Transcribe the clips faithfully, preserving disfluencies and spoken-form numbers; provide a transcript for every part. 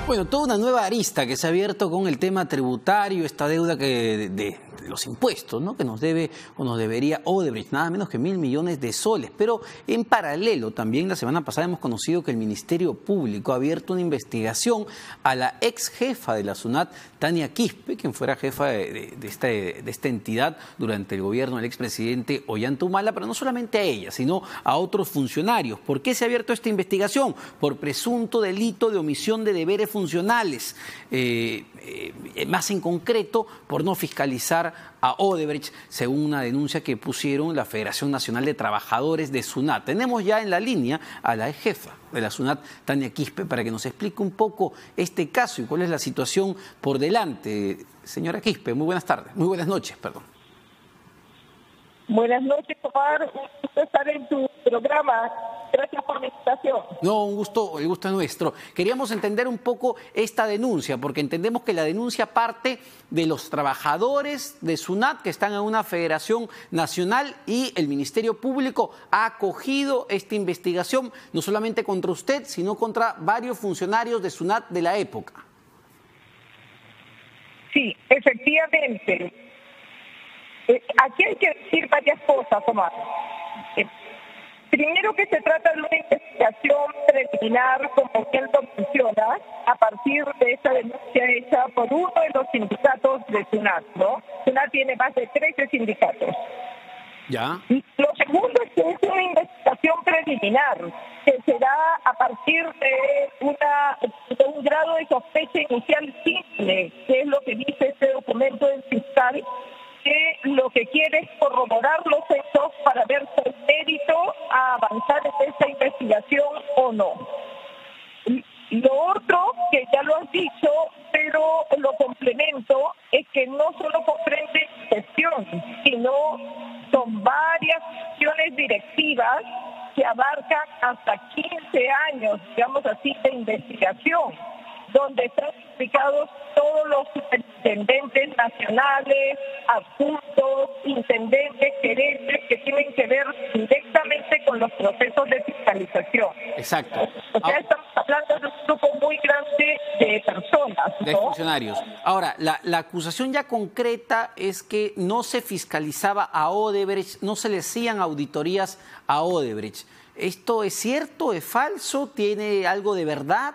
Bueno, toda una nueva arista que se ha abierto con el tema tributario, esta deuda que de, de los impuestos, ¿no? que nos debe o nos debería Odebrecht, nada menos que mil millones de soles. Pero en paralelo, también la semana pasada hemos conocido que el Ministerio Público ha abierto una investigación a la ex jefa de la SUNAT, Tania Quispe, quien fuera jefa de, de, de, esta, de esta entidad durante el gobierno del expresidente Ollanta Humala, pero no solamente a ella, sino a otros funcionarios. ¿Por qué se ha abierto esta investigación? Por presunto delito de omisión de deberes funcionales, eh, eh, más en concreto por no fiscalizar a Odebrecht, según una denuncia que pusieron la Federación Nacional de Trabajadores de SUNAT. Tenemos ya en la línea a la ex jefa de la SUNAT, Tania Quispe, para que nos explique un poco este caso y cuál es la situación por delante. Señora Quispe, muy buenas tardes, muy buenas noches, perdón. Buenas noches, Omar. Un gusto estar en tu programa. Gracias por la invitación. No, un gusto, el gusto es nuestro. Queríamos entender un poco esta denuncia, porque entendemos que la denuncia parte de los trabajadores de SUNAT que están en una federación nacional y el Ministerio Público ha acogido esta investigación no solamente contra usted, sino contra varios funcionarios de SUNAT de la época. Sí, efectivamente. Eh, aquí hay que decir varias cosas, Omar. Eh, primero que se trata de una investigación preliminar, como bien lo menciona, a partir de esta denuncia hecha por uno de los sindicatos de SUNAT, ¿no? SUNAT tiene más de trece sindicatos. Ya. Y lo segundo es que es una investigación preliminar, que se da a partir de, una, de un grado de sospecha inicial simple, que es lo que dice este documento del fiscal, que lo que quiere es corroborar los hechos para ver si hay mérito a avanzar en esta investigación o no. Y lo otro, que ya lo has dicho, pero lo complemento, es que no solo comprende gestión, sino son varias acciones directivas que abarcan hasta quince años, digamos así, de investigación, donde están implicados todos los superintendentes nacionales, adjuntos, intendentes, gerentes, que tienen que ver directamente con los procesos de fiscalización. Exacto. O sea, estamos hablando de un grupo muy grande de personas, ¿no? De funcionarios. Ahora, la, la acusación ya concreta es que no se fiscalizaba a Odebrecht, no se le hacían auditorías a Odebrecht. ¿Esto es cierto, es falso, tiene algo de verdad?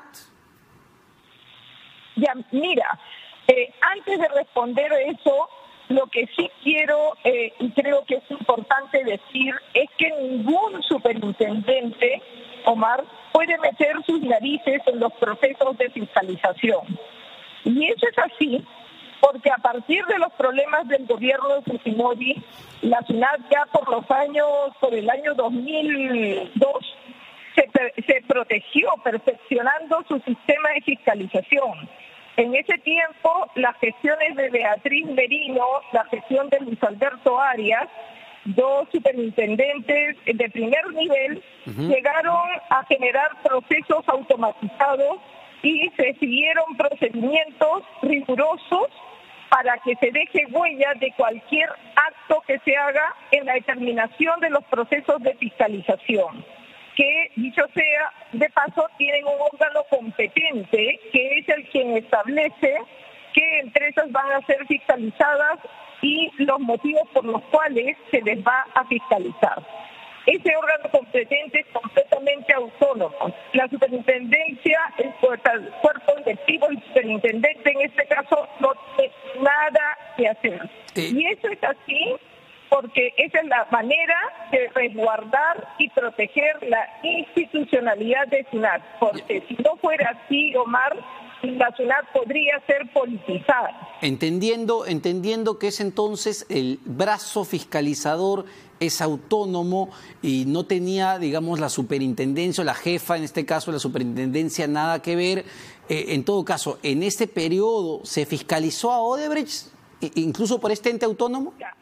Ya, mira, eh, antes de responder eso, lo que sí quiero eh, y creo que es importante decir es que ningún superintendente, Omar, puede meter sus narices en los procesos de fiscalización. Y eso es así porque a partir de los problemas del gobierno de Fujimori, la SUNAT ya por los años, por el año dos mil dos, se, se protegió perfeccionando su sistema de fiscalización. En ese tiempo, las gestiones de Beatriz Merino, la gestión de Luis Alberto Arias, dos superintendentes de primer nivel, uh-huh. llegaron a generar procesos automatizados y se siguieron procedimientos rigurosos para que se deje huella de cualquier acto que se haga en la determinación de los procesos de fiscalización, que, dicho sea, de paso tienen un órgano competente que es el quien establece qué empresas van a ser fiscalizadas y los motivos por los cuales se les va a fiscalizar. Ese órgano competente es completamente autónomo. La superintendencia, el cuerpo directivo, el superintendente en este caso no tiene nada que hacer. Sí. Y eso es así porque esa es la manera de resguardar y proteger la institucionalidad de SUNAT. Porque si no fuera así, Omar, la SUNAT podría ser politizada. Entendiendo, entendiendo que es entonces el brazo fiscalizador es autónomo y no tenía, digamos, la superintendencia o la jefa, en este caso la superintendencia, nada que ver. Eh, en todo caso, ¿en ese periodo se fiscalizó a Odebrecht, incluso por este ente autónomo? Ya.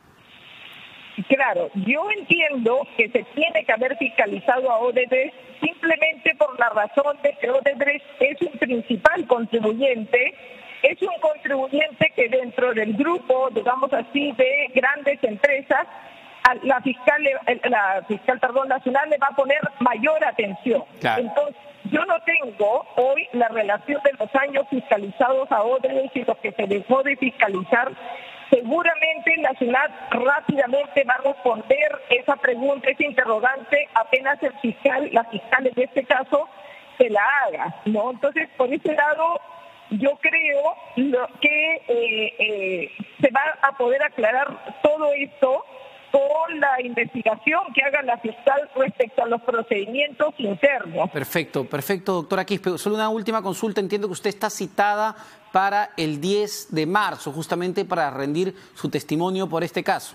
Claro, yo entiendo que se tiene que haber fiscalizado a Odebrecht simplemente por la razón de que Odebrecht es un principal contribuyente, es un contribuyente que dentro del grupo, digamos así, de grandes empresas, la fiscal, la fiscal, perdón, nacional le va a poner mayor atención. Claro. Entonces, yo no tengo hoy la relación de los años fiscalizados a Odebrecht y los que se dejó de fiscalizar. Seguramente la SUNAT rápidamente va a responder esa pregunta, ese interrogante, apenas el fiscal, la fiscal en este caso, se la haga, ¿no? Entonces, por ese lado, yo creo lo que eh, eh, se va a poder aclarar todo esto con la investigación que haga la fiscal respecto a los procedimientos internos. Perfecto, perfecto, doctora Quispe. Solo una última consulta. Entiendo que usted está citada para el diez de marzo, justamente para rendir su testimonio por este caso.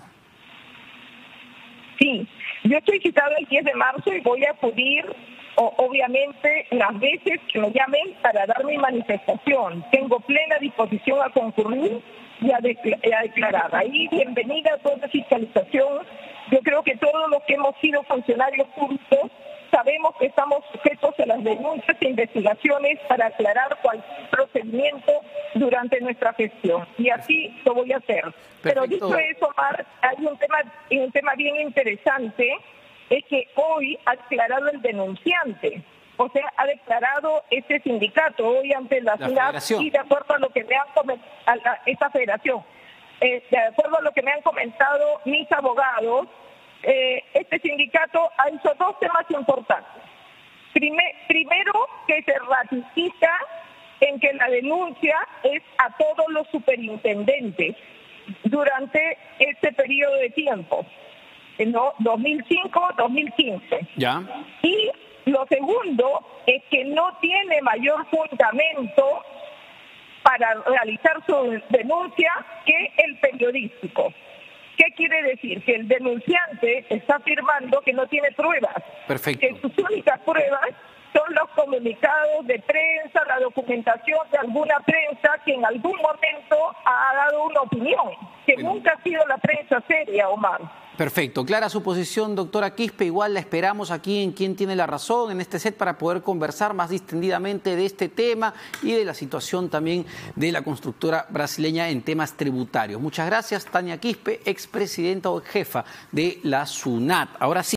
Sí, yo estoy citada el diez de marzo y voy a acudir, o, obviamente, las veces que me llamen para dar mi manifestación. Tengo plena disposición a concurrir y a, de, a declarar. Ahí, bienvenida a toda fiscalización. Yo creo que todos los que hemos sido funcionarios públicos sabemos que estamos sujetos a las denuncias e investigaciones para aclarar cualquier procedimiento durante nuestra gestión. Y así lo voy a hacer. Perfecto. Pero dicho eso, Omar, hay un tema, un tema bien interesante, es que hoy ha declarado el denunciante. O sea, ha declarado este sindicato hoy ante la, la ciudad y de acuerdo a lo que me han comentado, esta federación, eh, de acuerdo a lo que me han comentado mis abogados, eh, este sindicato ha hecho dos temas importantes. Primer, primero, que se ratifica en que la denuncia es a todos los superintendentes durante este periodo de tiempo, ¿no? dos mil cinco a dos mil quince. Ya. Y lo segundo es que no tiene mayor fundamento para realizar su denuncia que el periodístico. ¿Qué quiere decir? Que el denunciante está afirmando que no tiene pruebas. Perfecto. Que sus únicas pruebas son los comunicados de prensa, la documentación de alguna prensa que en algún momento ha dado una opinión, que bueno. nunca ha sido la prensa seria, Omar. Perfecto, clara su posición, doctora Quispe. Igual la esperamos aquí en Quién Tiene la Razón, en este set, para poder conversar más distendidamente de este tema y de la situación también de la constructora brasileña en temas tributarios. Muchas gracias, Tania Quispe, expresidenta o jefa de la SUNAT. Ahora sí.